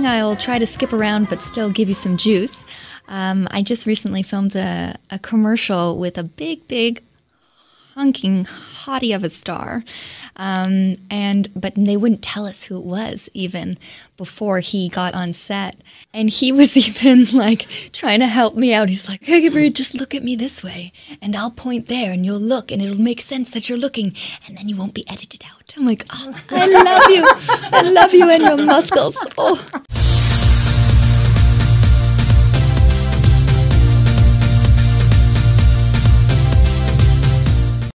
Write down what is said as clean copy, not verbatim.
hoping I'll try to skip around but still give you some juice. I just recently filmed a commercial with a big hunking hottie of a star, but they wouldn't tell us who it was even before he got on set, and he was even like trying to help me out. He's like, "Hey, just look at me this way, and I'll point there, and you'll look, and it'll make sense that you're looking, and then you won't be edited out." I'm like, "Oh, I love you and your muscles." Oh.